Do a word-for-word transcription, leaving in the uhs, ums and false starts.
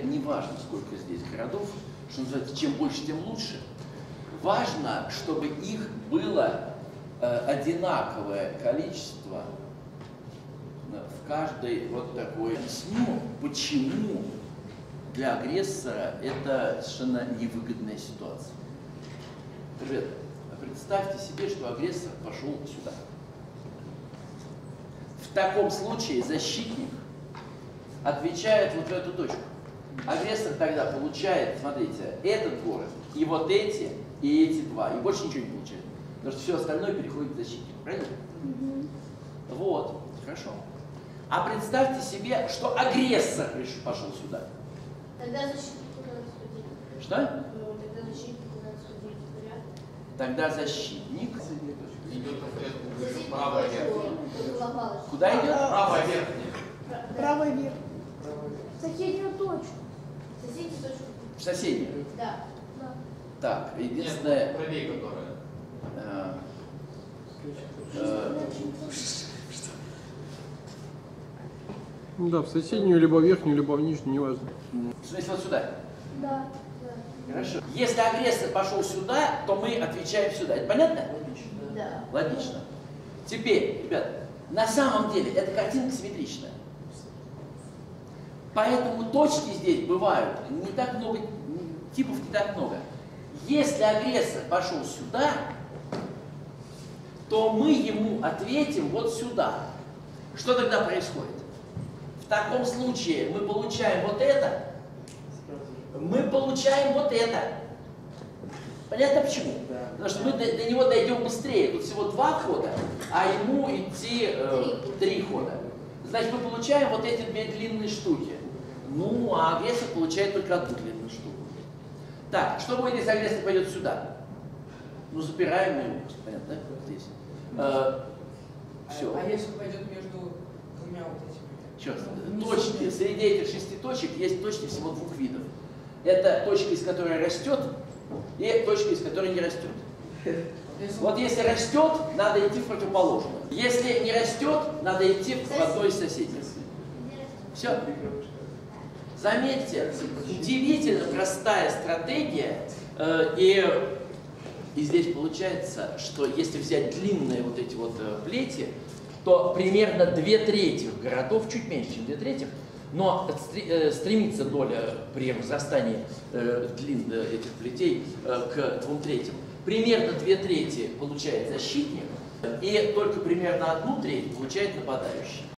не важно, сколько здесь городов, что называется, чем больше, тем лучше. Важно, чтобы их было э, одинаковое количество в каждой вот такой. Объясню, почему для агрессора это совершенно невыгодная ситуация. Ребята, представьте себе, что агрессор пошел сюда. В таком случае защитник отвечает вот в эту точку. Агрессор тогда получает, смотрите, этот город, и вот эти, и эти два, и больше ничего не получает. Потому что все остальное переходит к защитнику, правильно? Mm-hmm. Вот, хорошо. А представьте себе, что агрессор пошел сюда. Тогда защитник куда сходить? Что? Ну, тогда защитник куда сходить? Тогда защитник идет в правое верхнее. Куда идет? Правое верхнее. Правое верхнее. Соседнюю точку. Соседнюю точку. В соседнюю? Да. Да. Так, единственное... Нет, правее, которая. Э, э, Ну да, в соседнюю, либо в верхнюю, либо в нижнюю, неважно. в смысле, вот сюда. Да. Хорошо. Если агрессор пошел сюда, то мы отвечаем сюда. Это понятно? Да. Логично. Теперь, ребята, на самом деле эта картинка симметричная. Поэтому точки здесь бывают не так много, типов не так много. Если агрессор пошел сюда, то мы ему ответим вот сюда. Что тогда происходит? В таком случае мы получаем вот это, мы получаем вот это. Понятно почему? Да. Потому что мы до, до него дойдем быстрее. Тут всего два хода, а ему идти э, три хода. Значит, мы получаем вот эти две длинные штуки. Ну, а агрессор получает только одну длинную штуку. Так, что будет, если агрессор пойдет сюда? Ну, запираем его. Понятно, да? Здесь. Э, все. А если пойдет между двумя вот этими? Черт, точки. Среди этих шести точек есть точки всего двух видов. Это точка, из которой растет, и точка, из которой не растет. Вот если растет, надо идти в противоположную. Если не растет, надо идти в одной из соседних. Все. Заметьте, удивительно простая стратегия. Э, и, и здесь получается, что если взять длинные вот эти вот э, плети, то примерно две трети городов, чуть меньше, чем две трети, но стремится доля при разрастании э, длин этих плетей э, к двум третьим. Примерно две трети получает защитник, и только примерно одну треть получает нападающий.